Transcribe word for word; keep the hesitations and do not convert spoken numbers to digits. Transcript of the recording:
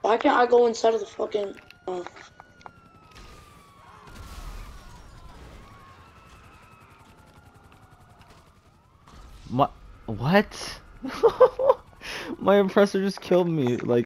Why can't I go inside of the fucking... Uh... My... What? My oppressor just killed me, like...